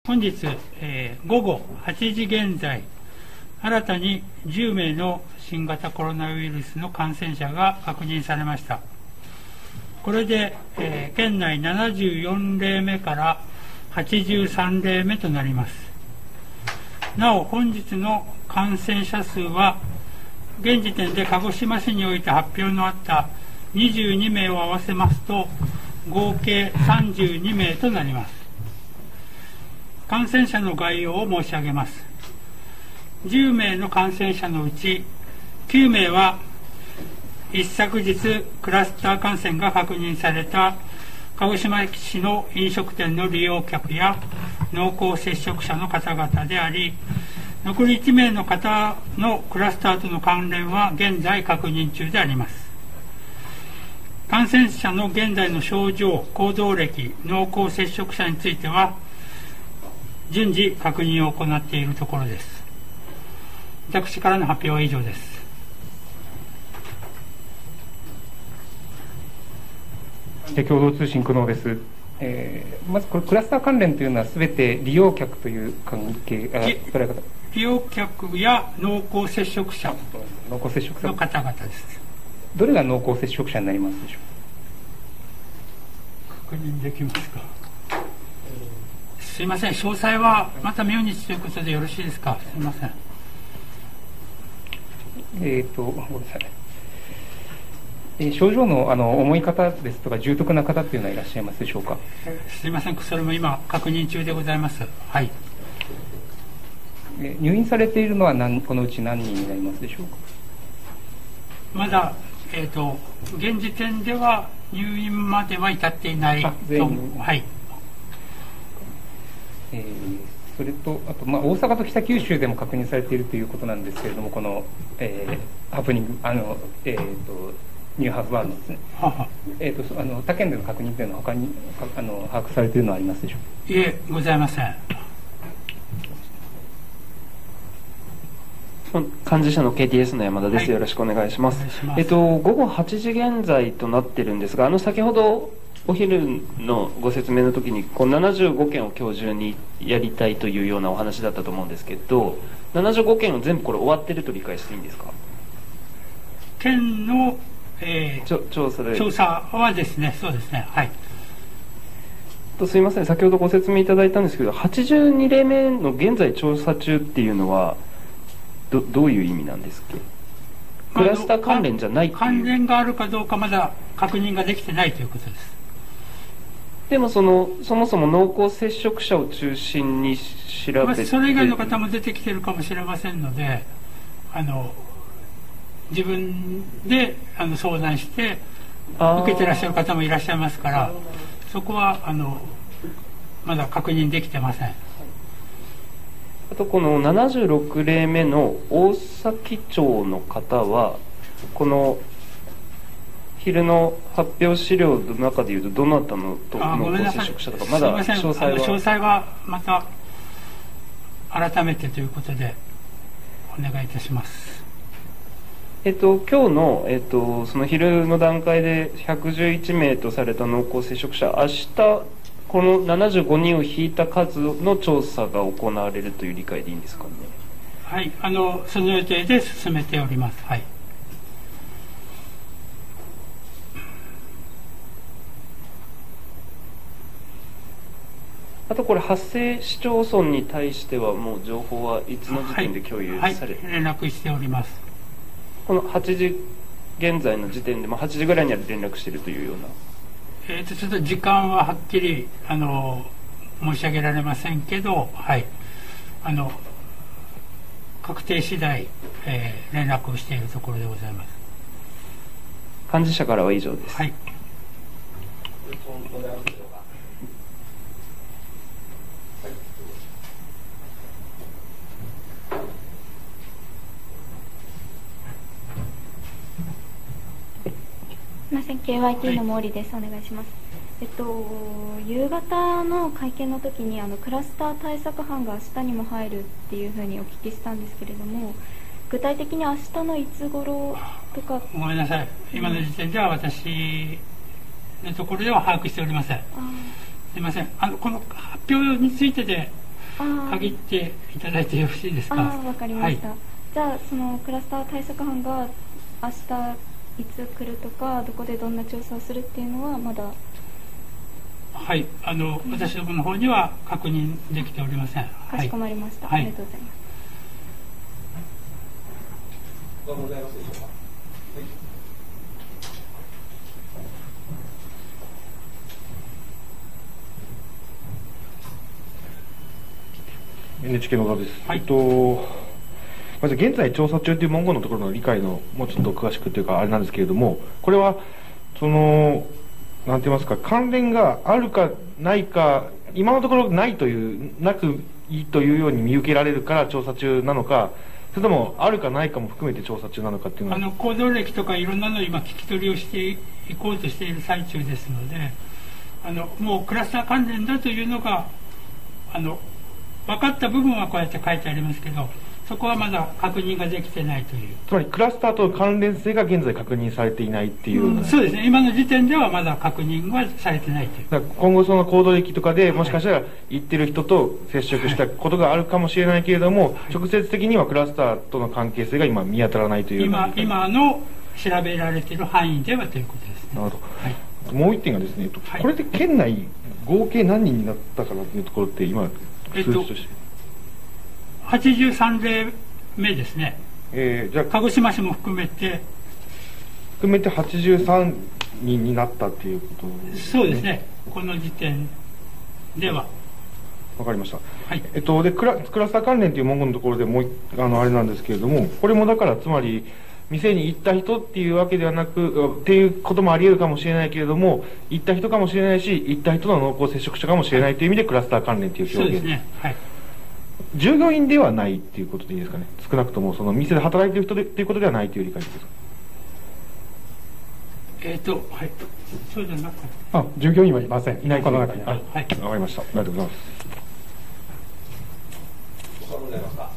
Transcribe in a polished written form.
本日、午後8時現在、新たに10名の新型コロナウイルスの感染者が確認されました。これで、県内74例目から83例目となります。なお、本日の感染者数は、現時点で鹿児島市において発表のあった22名を合わせますと、合計32名となります。感染者の概要を申し上げます。10名の感染者のうち9名は一昨日クラスター感染が確認された鹿児島市の飲食店の利用客や濃厚接触者の方々であり、残り1名の方のクラスターとの関連は現在確認中であります。感染者の現在の症状、行動歴、濃厚接触者については順次確認を行っているところです。私からの発表は以上です。 共同通信久能です。まずこれクラスター関連というのはすべて利用客という関係捉え方。 利用客や濃厚接触者の方々です。 どれが濃厚接触者になりますでしょうか。確認できますか。すいません、詳細はまた明日ということでよろしいですか。すいません。 ごめんなさい。症状の重い方ですとか重篤な方というのはいらっしゃいますでしょうか。 すいません、それも今確認中でございます。はい。 入院されているのはこのうち何人になりますでしょうか。 まだ、現時点では入院までは至っていないと。はい。 それと、あと、大阪と北九州でも確認されているということなんですけれども、この、ハプニング、ニューハーフバーのですね、他県での確認というのは、他に把握されているのはありますでしょうか。 いえ、ございません。 幹事社の KTS の山田です。はい、よろしくお願いします。午後8時現在となっているんですが、先ほどお昼のご説明の時に75件を今日中にやりたいというようなお話だったと思うんですけど、75件を全部これ終わってると理解していいんですか。 県の、 調査はですね、そうですね。はい。 すいません、先ほどご説明いただいたんですけど、82例目の現在調査中っていうのはどういう意味なんですか。クラスター関連じゃないっていう。 関連があるかどうかまだ確認ができてないということです。 でもそもそも濃厚接触者を中心に調べて、 それ以外の方も出てきているかもしれませんので、自分で相談して受けてらっしゃる方もいらっしゃいますから、そこはまだ確認できてません。 あとこの76例目の大崎町の方は、この昼の発表資料の中でいうとどなたの濃厚接触者とか、まだ詳細はまた改めてということでお願いいたします。 今日の、その昼の段階で111名とされた濃厚接触者、明日この75人を引いた数の調査が行われるという理解でいいんですかね。 はい、その予定で進めております。はい。 あとこれ発生市町村に対してはもう情報はいつの時点で共有されて、 はい、連絡しております。 この8時現在の時点で8時ぐらいには連絡しているというような。 ちょっと時間ははっきり申し上げられませんけど、はい、確定次第、連絡をしているところでございます。 幹事社からは以上です。 はい。 すみません、KYT の毛利です。お願いします。夕方の会見の時にクラスター対策班が明日にも入るっていうふうにお聞きしたんですけれども、具体的に明日のいつ頃とか。 ごめんなさい、今の時点では私のところでは把握しておりません。すみません、この発表についてで限っていただいてよろしいですか。 わかりました。じゃあそのクラスター対策班が明日いつ来るとか、どこでどんな調査をするっていうのはまだ。 はい、私どもの方には確認できておりません。 かしこまりました。 はい、 ありがとうございます。 ございますでしょうか。 NHK の側です。 はい、 まず現在調査中という文言のところの理解のもうちょっと詳しくというかあれなんですけれども、これはなんて言いますか、関連があるかないか、今のところないというなくいいというように見受けられるから調査中なのか、それともあるかないかも含めて調査中なのかっていうのは。 行動歴とかいろんなのを今聞き取りをしていこうとしている最中ですので、もうクラスター関連だというのが分かった部分はこうやって書いてありますけど、そこはまだ確認ができてないという。 つまりクラスターと関連性が現在確認されていないっていう、 そうですね、今の時点ではまだ確認はされてないという。 だから今後その行動歴とかでもしかしたら行ってる人と接触したことがあるかもしれないけれども、直接的にはクラスターとの関係性が今見当たらないという。 今の調べられている範囲ではということですね。 なるほど。もう一点がですね、これで県内合計何人になったかなというところって今数字として、 83例目ですね。じゃあ鹿児島市も含めて 83人になったっていうことですね。 そうですね、この時点では。 わかりました。 はい。 でクラスター関連という文言のところでもうあれなんですけれども、これもだからつまり店に行った人っていうわけではなくっていうこともあり得るかもしれないけれども、行った人かもしれないし、行った人の濃厚接触者かもしれないという意味でクラスター関連という表現。 そうですね。はい。 従業員ではないっていうことでいいですかね。少なくともその店で働いている人でっていうことではないという理解ですか。 はい。そうじゃなくて。 従業員はいません。いないこの中に。 はい。わかりました。ありがとうございます。 ございますか。